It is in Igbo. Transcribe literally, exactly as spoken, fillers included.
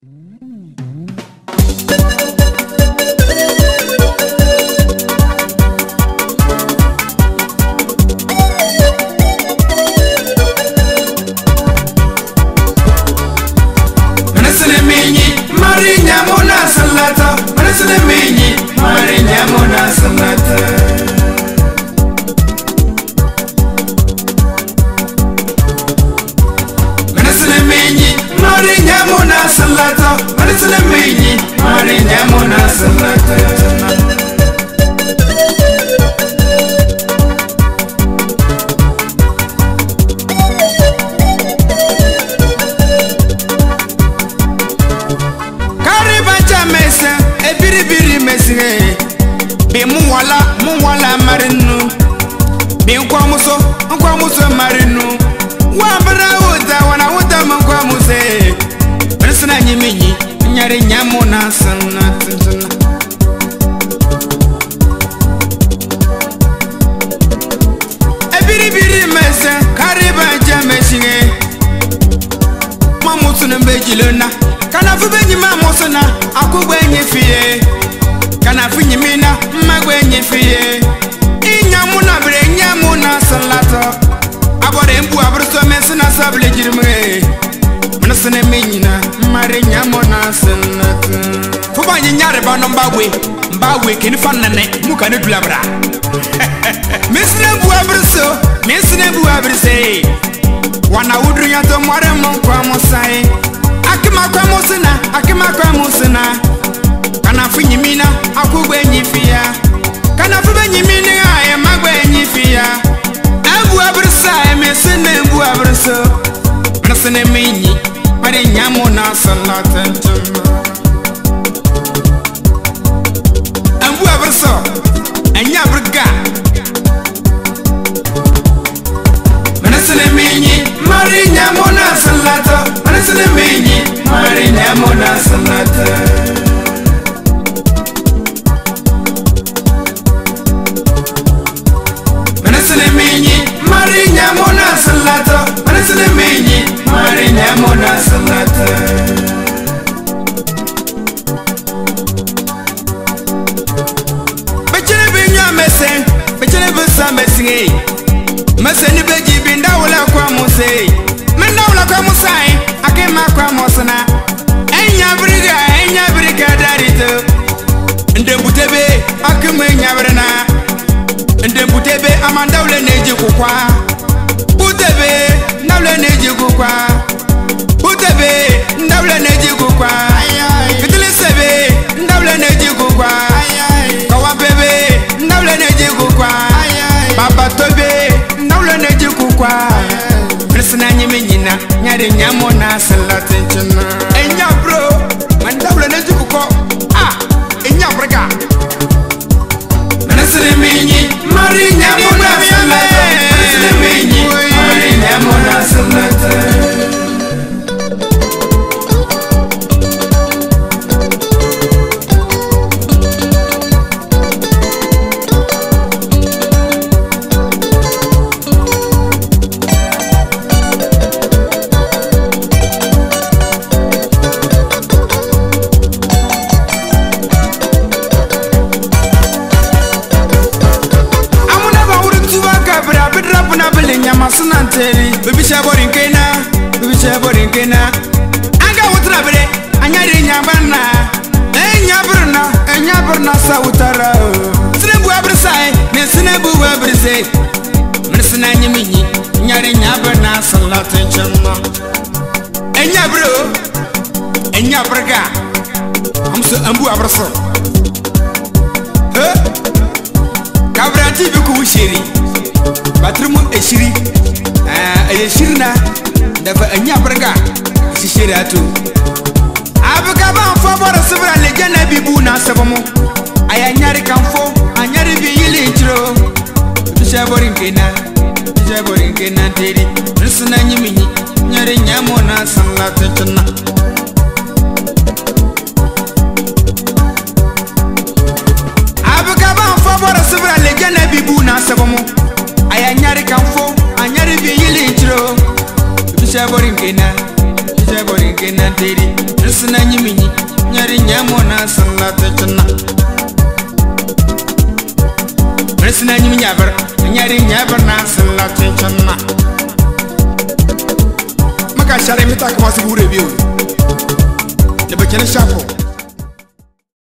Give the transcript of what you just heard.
Mbawe kini fanane mukane dulabra Misne buabriso misne buabrise wana udrunya to mware mon kwa mosai akima kwa mosina akima kwa mosina kana funyimina akugwe nyifia kana fube nyimina aye magwe nyifia abu abrisa misne buabriso misne menyi pare nyamo na salata so anya brga manasene menyi marinya mona salata manasene menyi marinya mona salata manasene menyi marinya mona salata manasene menyi marinya mona salata Messing, Messing Beji Binda Wala Quamose, Mendawla Quamosai, Akema Quamosana, Enya Briga, Enya Briga Darito, and the Butebe, Akumenya Brana, and the Butebe, Amandawle Nejukwa, Butebe, Nawle Nejukwa, Butebe, Nawle Nejukwa, Fidelisebe, Nawle Nejukwa, Kawabebe, Nawle Nejukwa. Baba tobe nawle neji kukwa Prisna nyime nyina nyade nyamo na salate nchina Enya bro mandawle neji kukwa Ah enya brega Manasene menyi Mari nyamo na salate Manasene menyi Mari nyamo na salate Baby shaborin kena, baby shaborin kena. Aga wutra bere, anyari nyabana. Enya brna, enya brna sa utara. Sinebu abrisai, ne sinebu abrisai. Mresina nyimi, nyari nyabana salate chama. Enya bro, enya brga. Amso ambu abraso. He? Kabranti biku shiri. Batrumu eshiri. Aye shirna dafa anya barga si shiratu abuka ba fo bora sibra le jana bibu na sabamu aya nyari kanfo anyari bi yili ntiro bisha borin kena bisha borin kena teri risna nyimi nyari nyamo na sallata tunna abuka ba fo bora sibra le jana bibu na sabamu aya nyari kanfo anyari bi yili ntiro bisha borin kena bisha borin kena teri Mersina nyimini nyari nyamona salate chana Mersina nyimi nyabar nyari nyabar na salate chana Maka share mita kama sigure biyo Le bakene shapo